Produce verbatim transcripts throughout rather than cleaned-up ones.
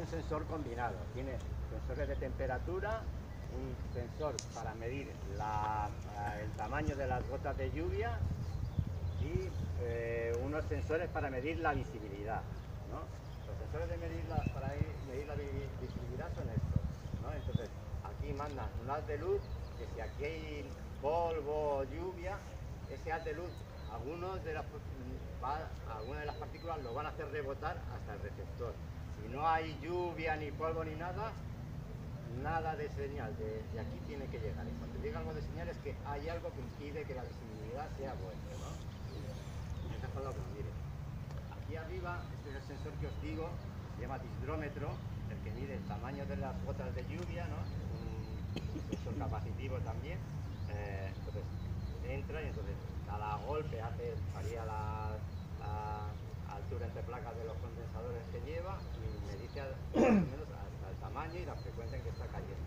un sensor combinado. Tiene sensores de temperatura, un sensor para medir la, el tamaño de las gotas de lluvia y eh, unos sensores para medir la visibilidad, ¿no? Los sensores de medir la, para medir la visibilidad son estos, ¿no? Entonces, aquí mandan un haz de luz, que si aquí hay polvo o lluvia, ese haz de luz, algunos de las, va, algunas de las partículas lo van a hacer rebotar hasta el receptor. Si no hay lluvia, ni polvo, ni nada, nada de señal de, de aquí tiene que llegar. Y cuando llega algo de señal es que hay algo que impide que la visibilidad sea buena, ¿no? Eso es lo que nos mire. Aquí arriba, este es el sensor que os digo, se llama dihidrómetro, el que mide el tamaño de las gotas de lluvia, ¿no? Un sensor capacitivo también. Eh, entonces entra y entonces cada golpe hace, varía la, la altura entre placas de los condensadores que lleva y me dice más o menos hasta el tamaño y la frecuencia en que está cayendo.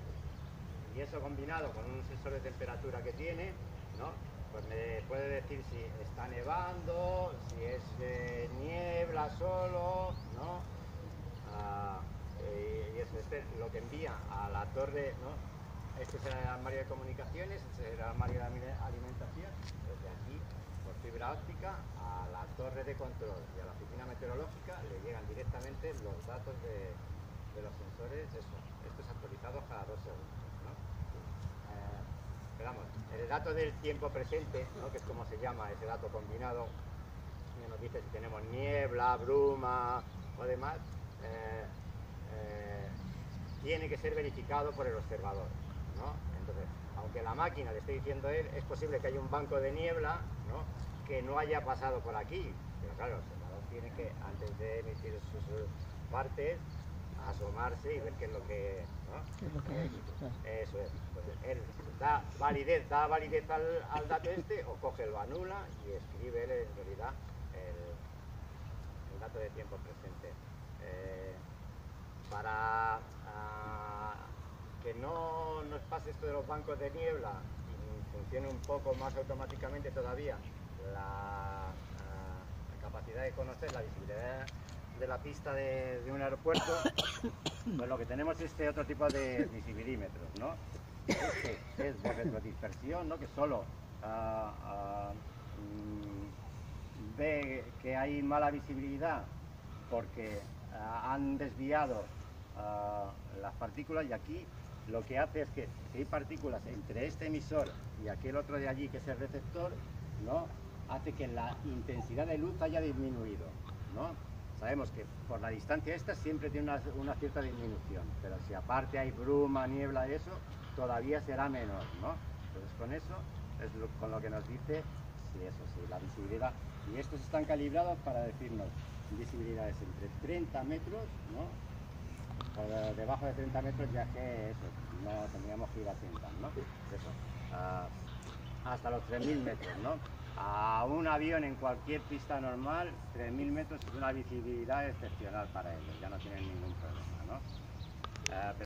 Y eso combinado con un sensor de temperatura que tiene, ¿no? Pues me puede decir si está nevando, si es eh, niebla solo, ¿no? Ah, y eso es lo que envía a la torre, ¿no? Este será el armario de comunicaciones, este será el armario de alimentación, desde aquí por fibra óptica a la torre de control y a la oficina meteorológica le llegan directamente los datos de, de los sensores, eso, estos actualizados cada dos segundos, ¿no? Eh, pero vamos, el dato del tiempo presente, ¿no? Que es como se llama ese dato combinado, que nos dice si tenemos niebla, bruma o demás, eh, eh, tiene que ser verificado por el observador, ¿no? Entonces, aunque la máquina le esté diciendo él, es posible que haya un banco de niebla, ¿no? Que no haya pasado por aquí, pero claro, el observador tiene que, antes de emitir sus partes, asomarse y ver qué es lo que, ¿no? Es lo que hay. Eso es. Entonces, él da validez, da validez al, al dato este, o coge, lo anula y escribe él en realidad el, el dato de tiempo presente. Eh, para uh, que no nos pase esto de los bancos de niebla y funcione un poco más automáticamente todavía la, uh, la capacidad de conocer la visibilidad de la pista de, de un aeropuerto, pues lo que tenemos es este otro tipo de visibilímetros, ¿no? Este es de retrodispersión, ¿no? Que solo uh, uh, mm, ve que hay mala visibilidad porque uh, han desviado uh, las partículas, y aquí lo que hace es que si hay partículas entre este emisor y aquel otro de allí que es el receptor, ¿no? Hace que la intensidad de luz haya disminuido, ¿no? Sabemos que por la distancia esta siempre tiene una, una cierta disminución, pero si aparte hay bruma, niebla y eso, todavía será menor, ¿no? Entonces con eso es lo, con lo que nos dice, sí, eso sí, la visibilidad. Y estos están calibrados para decirnos visibilidades entre treinta metros, ¿no? Por debajo de treinta metros ya que eso, no tendríamos que ir a treinta, ¿no? Eso, uh, hasta los tres mil metros, ¿no? A un avión en cualquier pista normal, tres mil metros es una visibilidad excepcional para ellos, ya no tienen ningún problema, ¿no? Uh,